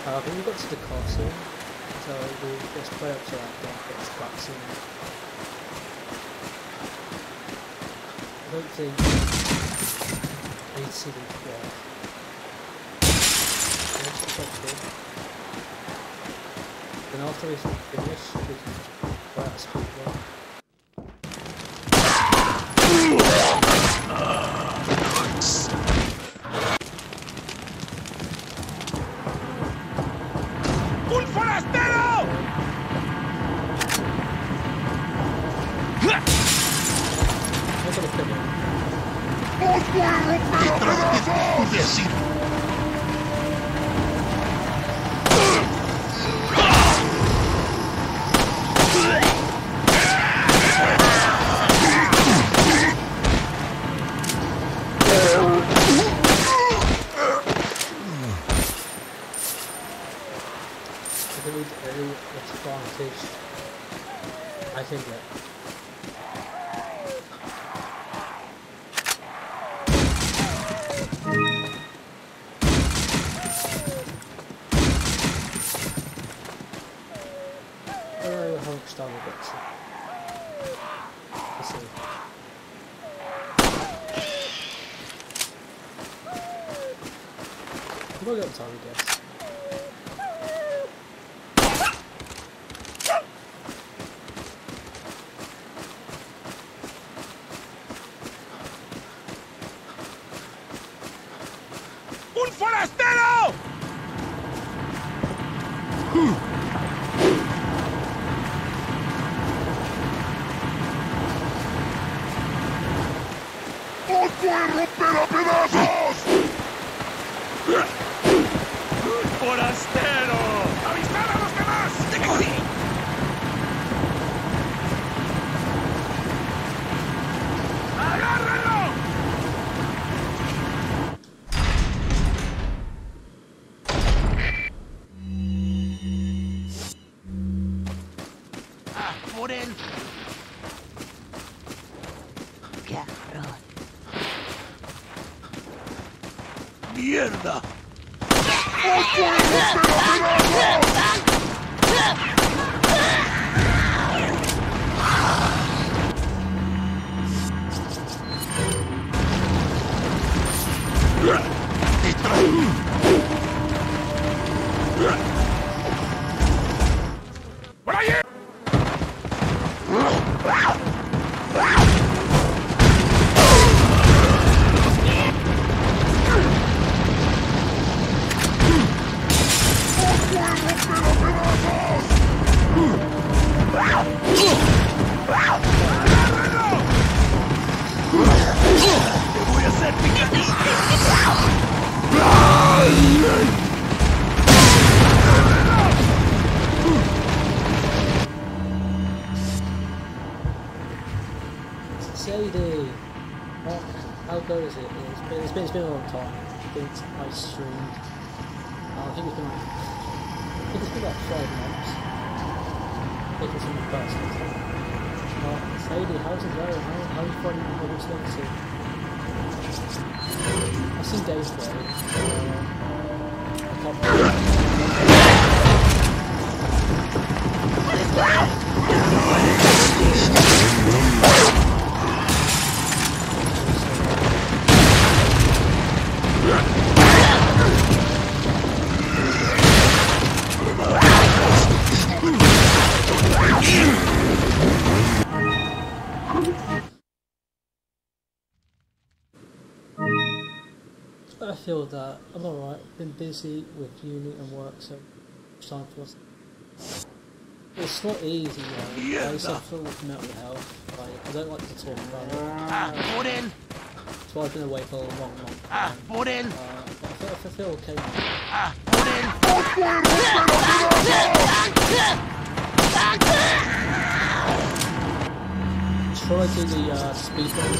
I think we got to the castle, so we'll just play up to that, then get to cutscene. I don't think I need to see them twice. Then after we finish, we can play out speed run. ¡Un forastero! No te lo espero. ¡Os voy a romper a pedazos! I believe any advantage I can get. I don't know how much time we've got to. Let's see. We've got time, I guess. ¡Un forastero! ¡Os voy a romper a pedazos! ¡Forastero! ¡Avistad a los demás! ¡Te cogí! ¡Agárrenlo! ¡Por él! ¡Cabrón! ¡Mierda! ¡Os voy a romper ¡por allí! ¡Voy a hacer picadillo! Sadie! How good is it? It's been a long time since I streamed. I think it's been like 5 months. Taking some personal time. Sadie, how's it going? How are you finding the Hogwarts Legacy? I've seen gameplay. I feel that I'm alright. Been busy with uni and work, so it's time for us. It's not easy, though. I suffer with mental health. I don't like to talk about it. ¡Por él! So I've been away for a long time. ¡Por él! But I feel okay now. ¡Por él! Shall I do the speed run?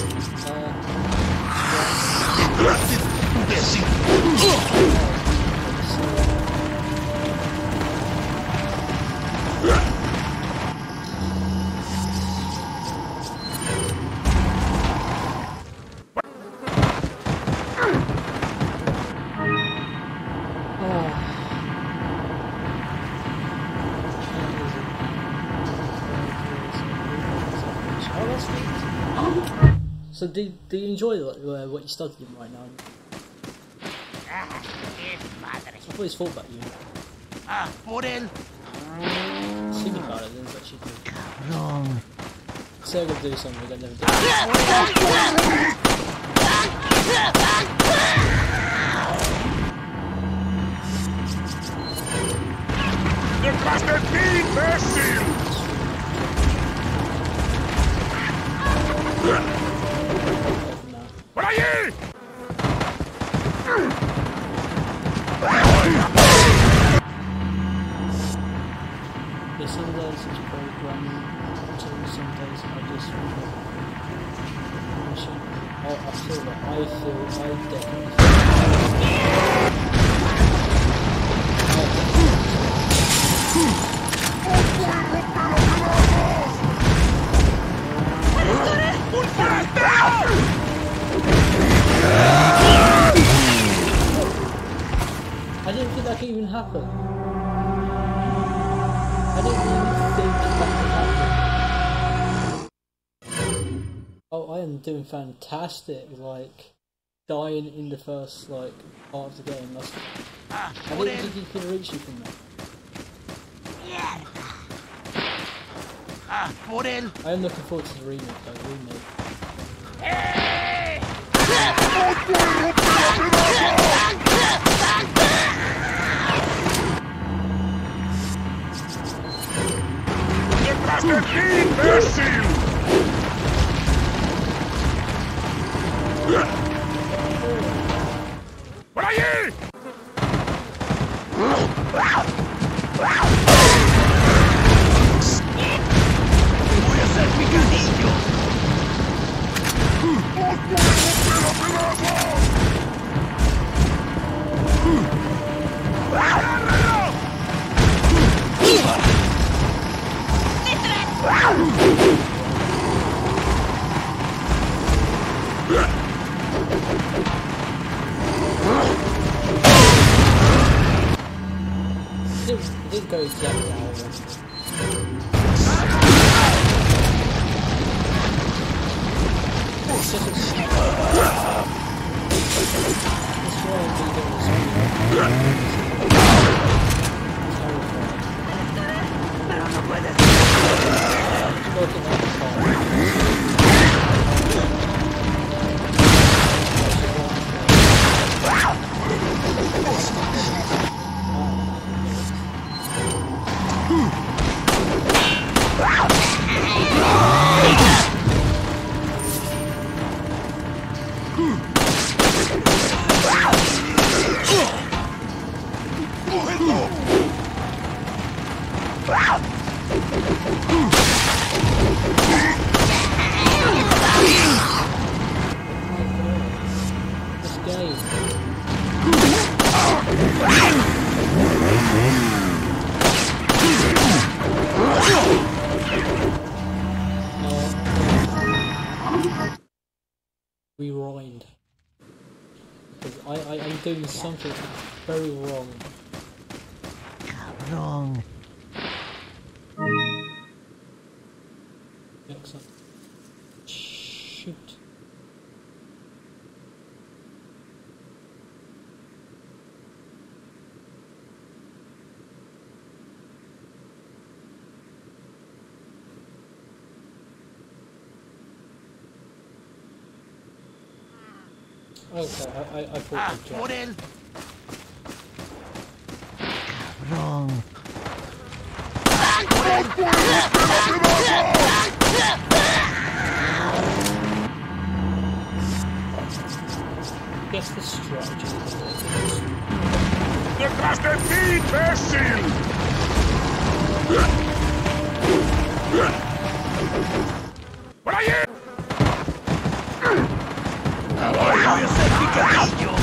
So do you enjoy what you studying right now? I always thought about you. Por él. Think about it, then it's actually good. Cabrón. Say I'm gonna do something, I never do. ¡Detrás de ti, imbécil! ¡Por allí! Yeah, some days it's very grimy, some days I just feel I definitely I didn't think that could even happen. I didn't even think that could happen. Oh, I am doing fantastic, like, dying in the first, like, part of the game. I didn't think he could reach you from there. Por él. I am looking forward to the remake, though, remake. ¡Detrás de ti, imbécil! ¡Por allí! Voy a ser picadillo. It didn't go exactly how I wanted it. It's just a That's why I think it was Pero no puedes. looking at the car. This game. Rewind. Because I'm doing something very wrong. Cabrón. Excellent. Shoot. Okay, I thought it Por él. Cabrón. guess the strategy is ¡Detrás de ti, imbécil! ¡Por allí! Voy a ser picadillo.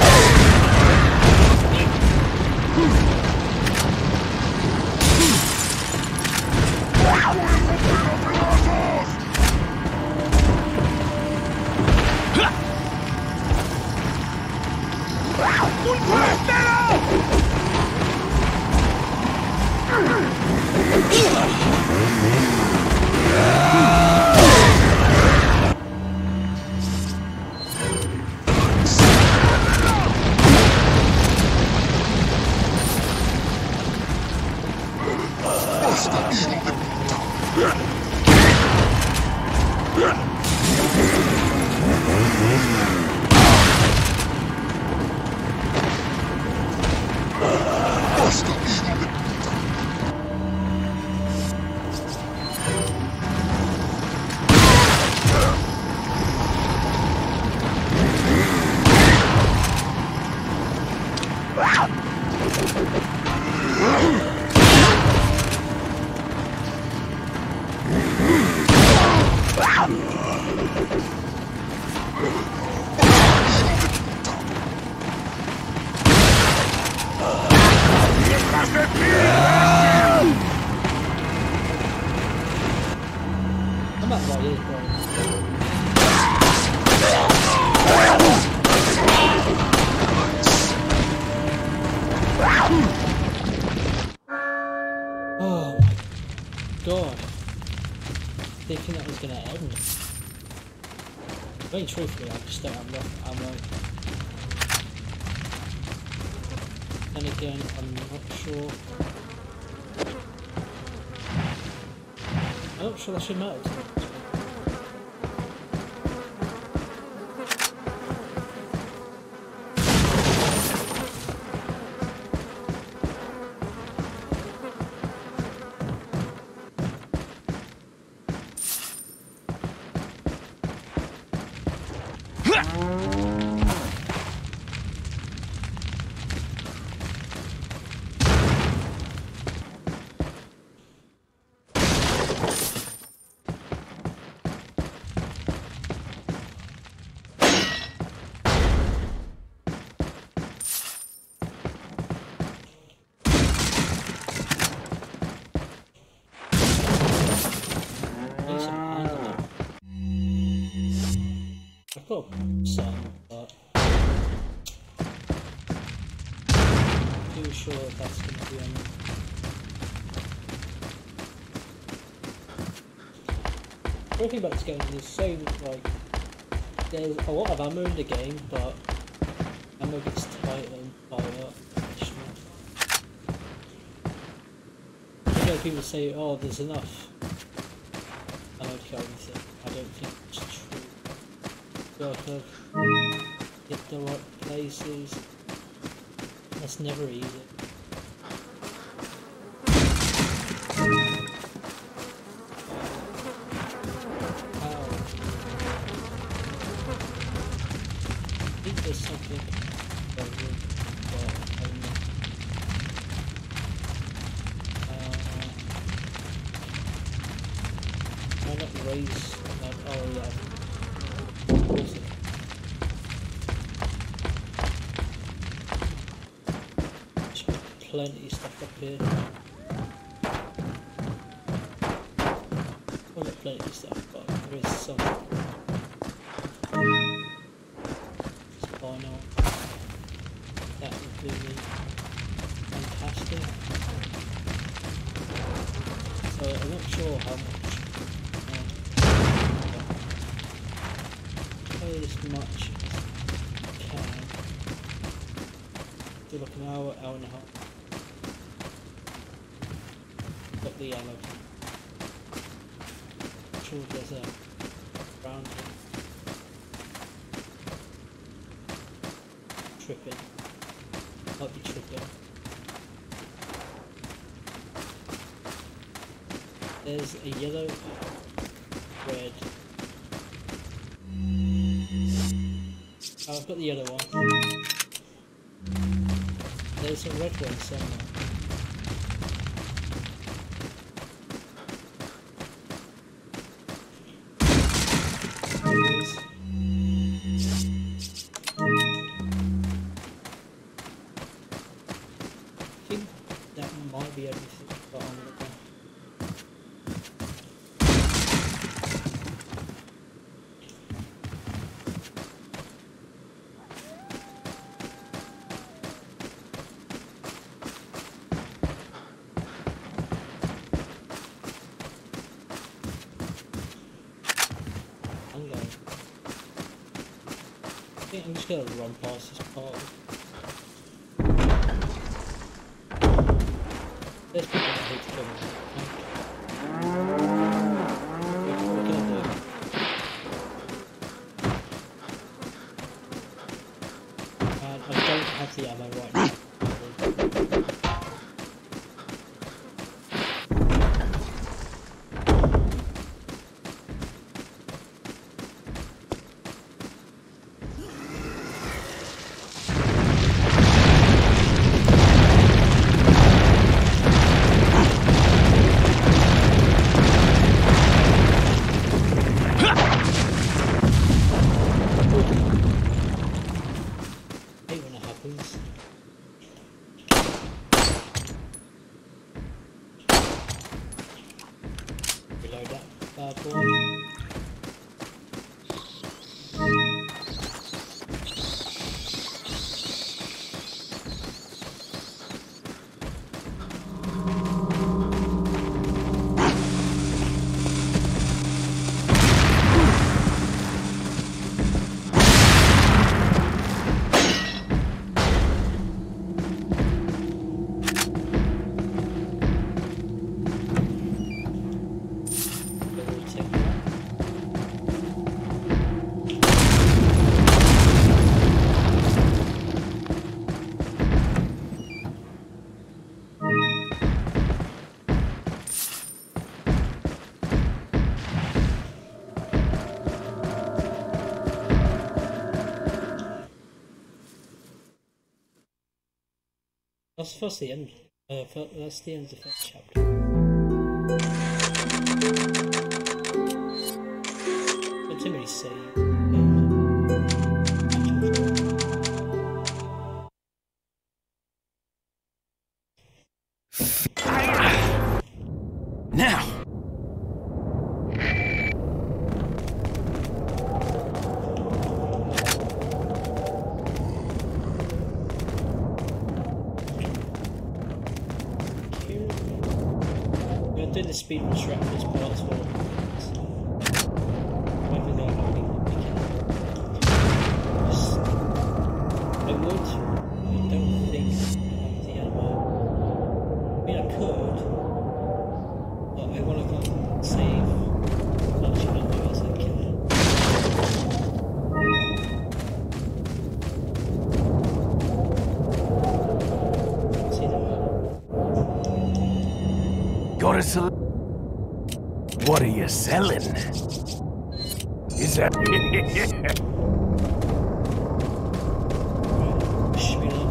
¡Un forastero! I'm not right here, bro. Oh my god. Thinking that was gonna end. I mean, truthfully, I just don't have enough ammo. And again, I'm not sure. I'm not sure that should matter. I've got some, but I'm too sure that's going to be on it. The thing about this game is so, like, there's a lot of ammo in the game, but ammo gets tight and by that. I know people say, oh, there's enough ammo to kill everything. I don't think it's true. Got to hit the right places. That's never easy. I think there's something over, but I don't know. Why not raise that? Oh yeah. Awesome. Plenty of stuff up here. Well, not plenty of stuff, but there is some. Spinal. That would be fantastic. So I'm not sure how much. As much as I can. Do like an hour, hour and a half. Got the ammo. I'm sure there's a round here. Tripping. Might be tripping. There's a yellow, red. Oh, I've got the yellow one. There's a red one somewhere. I think that might be everything, but I'm not going. I think I'm just gonna run past this part. There's people. hate to kill them. What can I do? I don't have the ammo right now. Reload that bad boy. That's the end. That's the end of the first chapter. Not too many save. Now! I'm doing the speedrun strat for this part as well. Whether they're loading the weekend. I would. I don't think I have the ammo. I mean, I could. But I want to go and save. Actually, not do it as a killer. See them. Gotta sell. What are you selling? Is that? Wish me luck.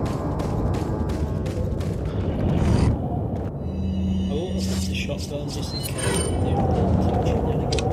I will look at the shotgun just in case they do touch it then again.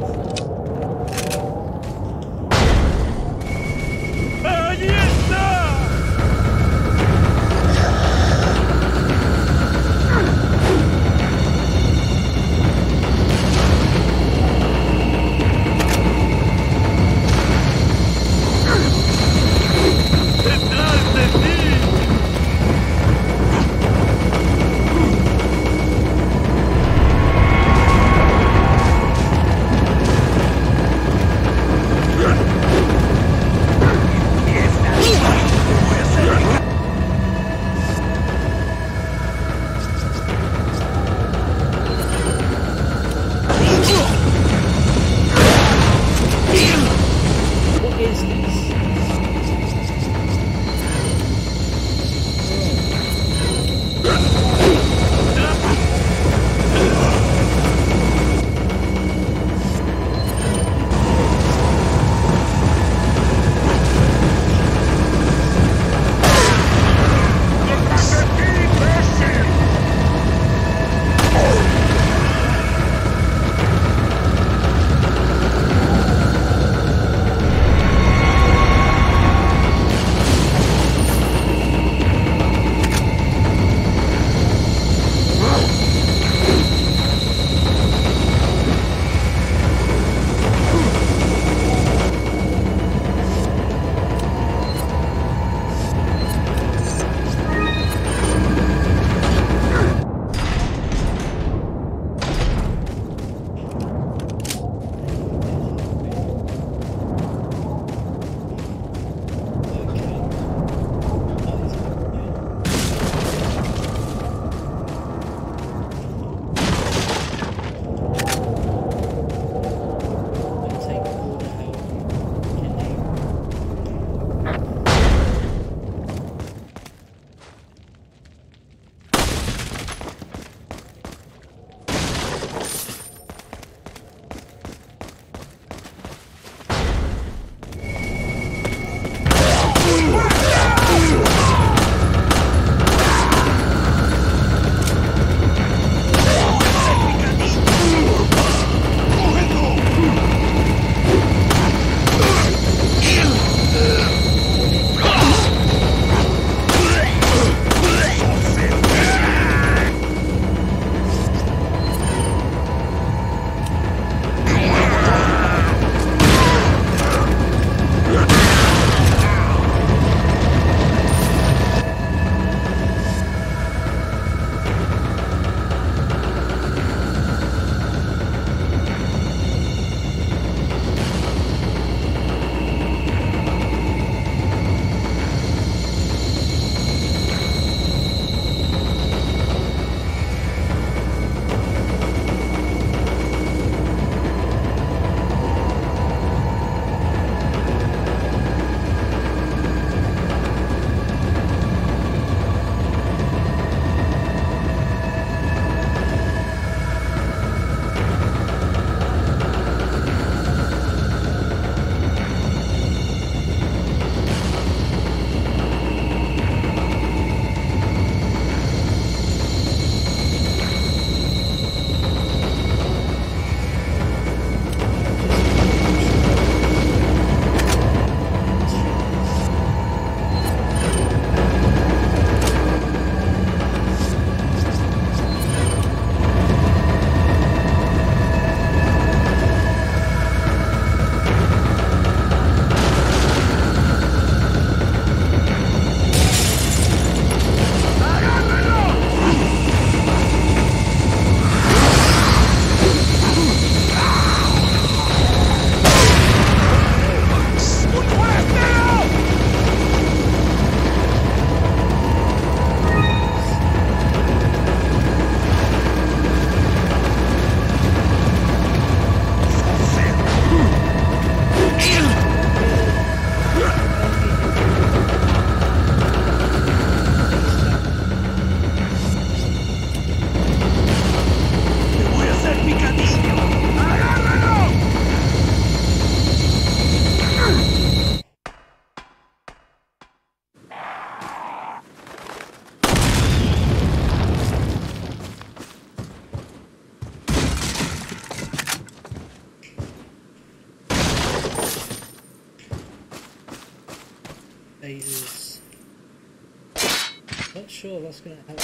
sure that's gonna help.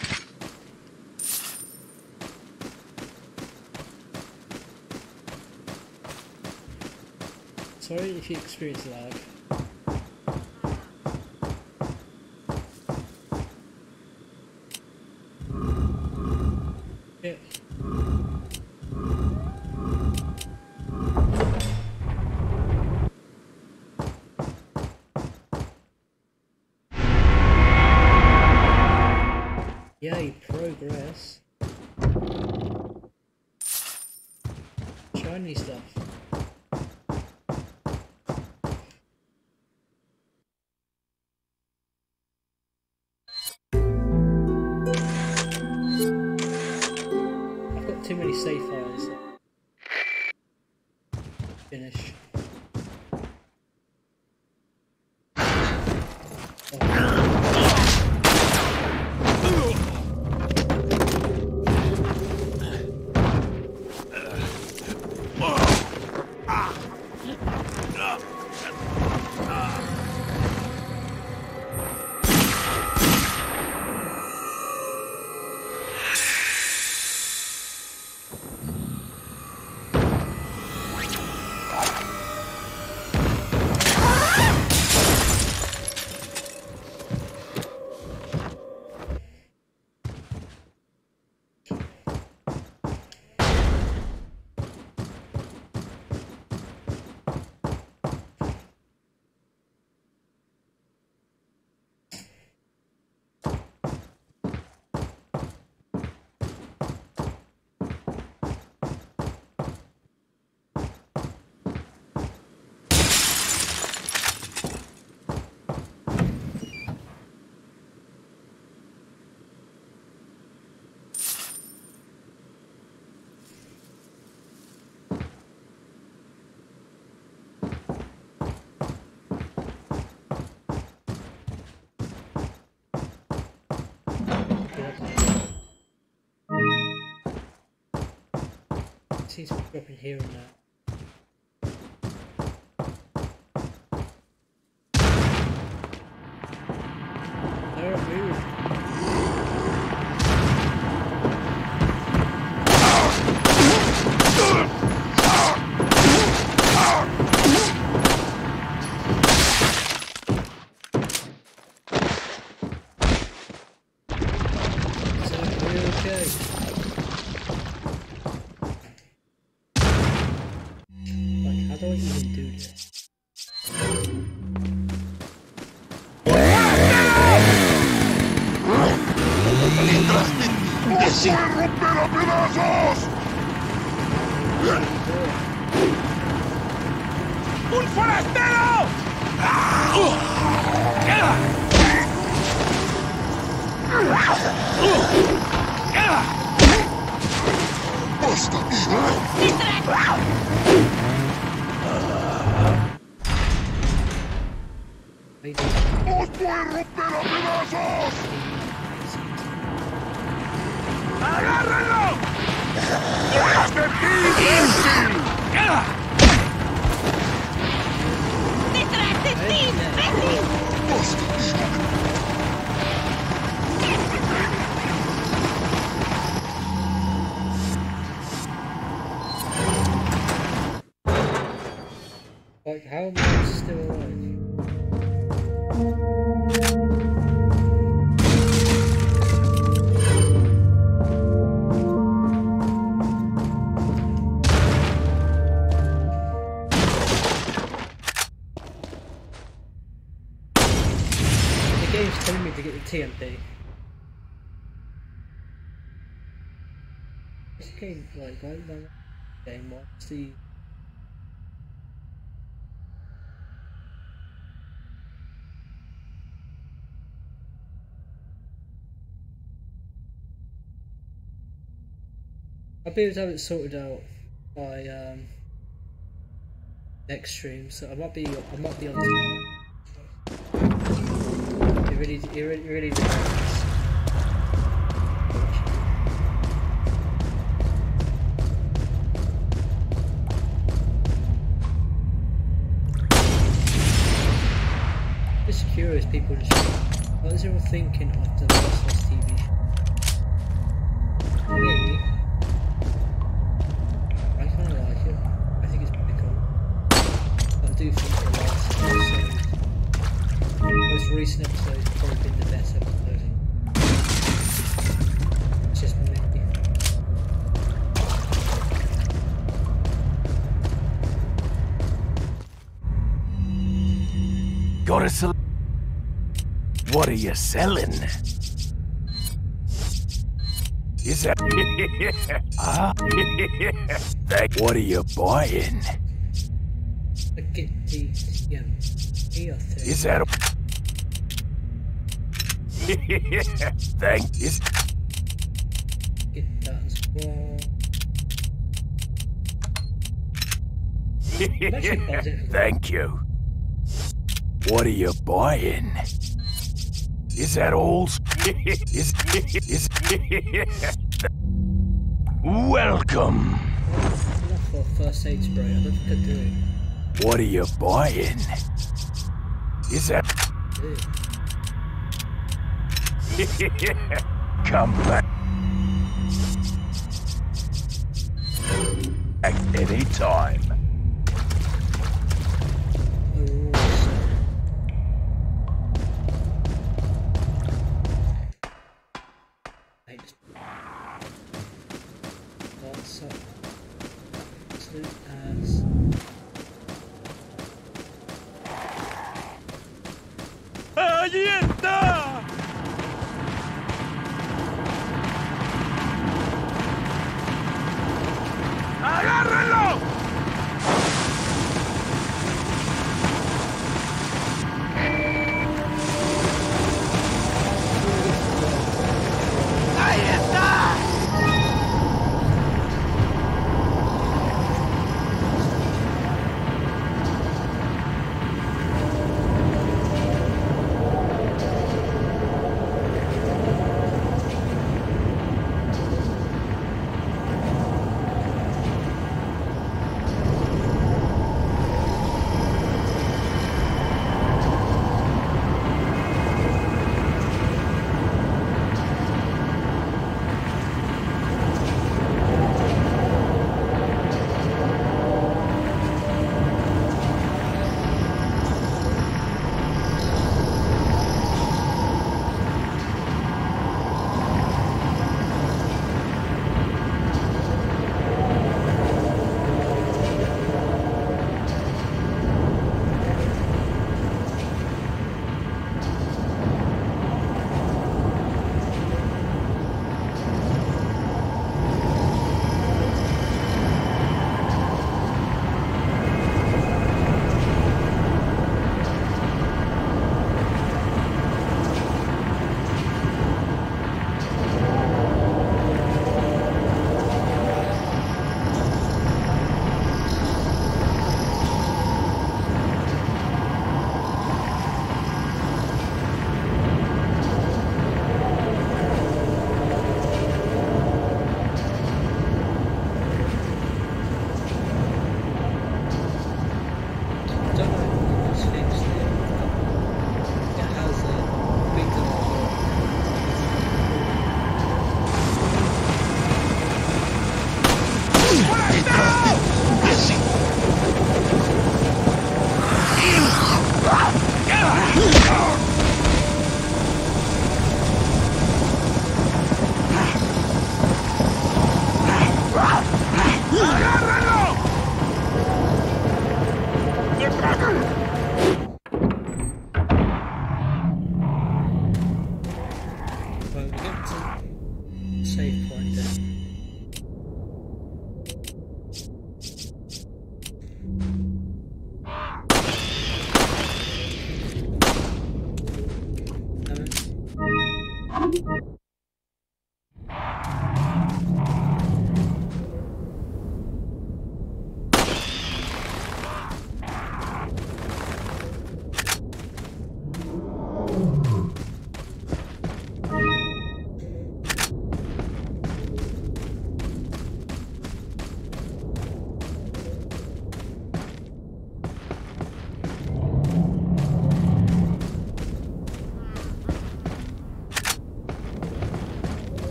Sorry if you experience lag. Yeah. Yay, progress. Shiny stuff. I've got too many save files. Finish. Seems to be dropping here and there. Don't move. ¡Un forastero! ¡Os voy a romper a pedazos! ¡Agárrenlo! ¡Detrás de ti, imbécil! ¡Detrás de ti, imbécil! Like, how am I still alive? The game's telling me to get the TMP. This game, like, I don't know. Game, what's the... I'll be able to have it sorted out by next stream, so I might be on tomorrow. It really depends. Just curious, people just What is everyone thinking of the last TV show? Me, I kind of like it. I think it's pretty cool. But I do think the last episode, most recent episode, has probably been the best episode. It's just me. Gotta sell. What are you selling? Is that? Ah, what are you buying? I get the here thing. Is that? Thank is. Get that as well. I'm actually buzzing. Thank you. What are you buying? Is that all? is welcome. Enough for a first aid spray. I don't think I do it. What are you buying? Is that? Come back. At any time. ¡Allí está! ¡Agárrenlo! ¡Ahí está!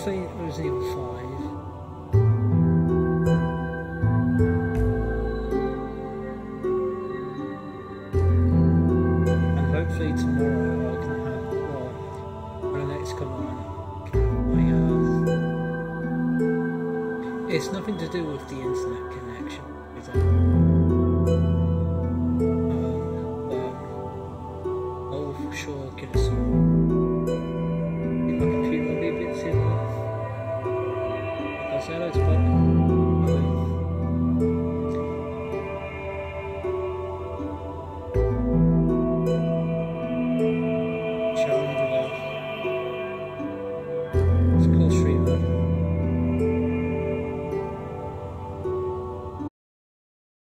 Please play Resident Evil 5. And hopefully tomorrow I can have, well, when the next come on, my, it's nothing to do with the internet connection.